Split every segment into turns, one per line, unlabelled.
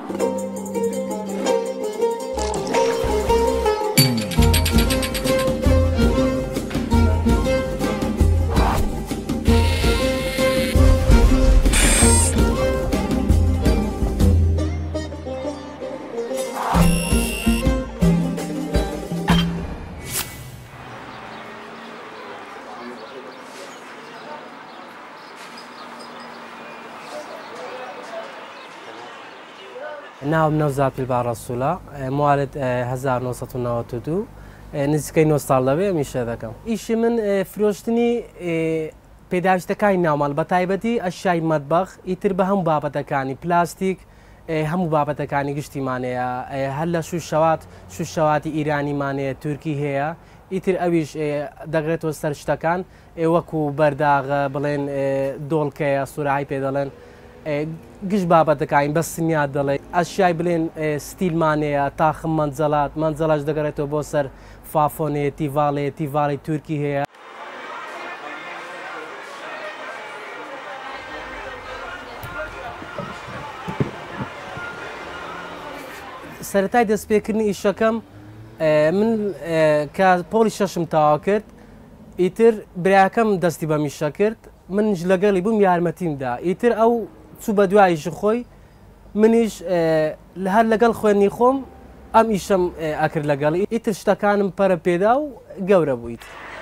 ناوم نوزاد بالبارسولا موالد 1992 نزیکەی 9 ساڵ لەوێ میشە دەکەم. ئیشی من فرۆشتنی پێداویستەکانی ناوماڵ بە تایبەتی ئەشیای مەتبەخ ئیتر بە هەموو بابەتەکانی پلاستیک هەموو بابەتەکانی گشتیمانەیە هەر لە شوشەواتی ئیرانیمانەیە تورکی هەیە ئیتر ئەویش دەگرێتەوە سەر شتەکان وەکو بەرداغە بڵێن دۆڵکەیە سوورایی پێ دەڵێن گشت بابەتەکانی بە سنیات دەڵێ ئەشیای بڵێن ستیلمانەیە تاخم مەنجەڵاش دەگەڕێتەوە بۆ سەر فافۆنێ تیڤاڵی تورکی هەیە. سەرەتای دەستپێکردنی ئیشەکەم من کە پۆلی شەشم تاوا کرد ئیتر برایەکەم دەستی بە میشە کرد منش لەگەڵی بووم یارمەتیمدا ئیتر ئەو چوو بە دواییش خۆی منیش هەر لەگەڵ خوێنی خۆم ئەم ئیشەم ئەکرد لەگەڵی ئیتر شتەکانم پەرە پێدا و گەورە بوویت.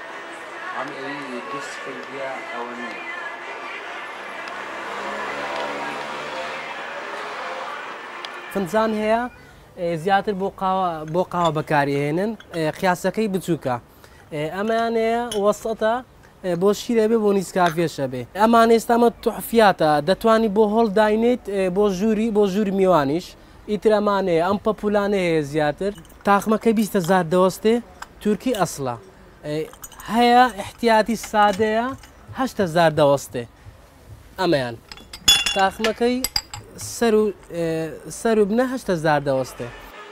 فنجان هەیە زیاتر بۆ قاوە بەکارهێنن قیاسەکەی بچووکە ئەمانەیە وەسەتە بۆ شیرە بێ بۆ نیسکافێشە بێ ئەمان ئێستامە توحفیاتە دەتوانی بۆ هەڵ داینێت بۆ ژووری میوانیش ئیتر ئەمانەیە ئەم پەپولانە هەیە زیاتر تاخمەکەی 20,000 دەوەستێ تورکی ئەسڵە هەیە احتیاتی سادەیە 8,000 دەوەستێ ئەمەیان تاخمەکەی سەر و بنە 8,000 دەوەستێ.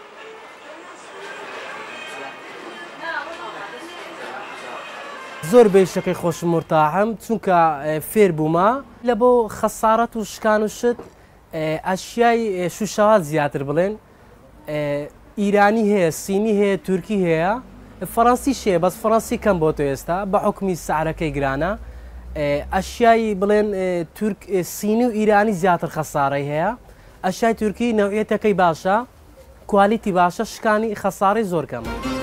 زۆر بێشەکەی خۆشم مرتاحم چونکە فێر بوومە لە بۆ خەسارەت و شکان و شت ئەشیای شوشەوات زیاتر بڵێن ئیرانی هەیە سینی هەیە تورکی هەیە فەڕەنسی شەیە بەس فەڕەنسی کەم بۆ تۆ ئێستا بە حکمی سعرەکەی گرانە ئەشیای بڵێن سینی و ئیرانی زیاتر خەسارەی هەیە ئەشیای تورکی نەوعیەتەکەی باشە کوالیتی باشە شکانی خەسارەی زۆر کەمە.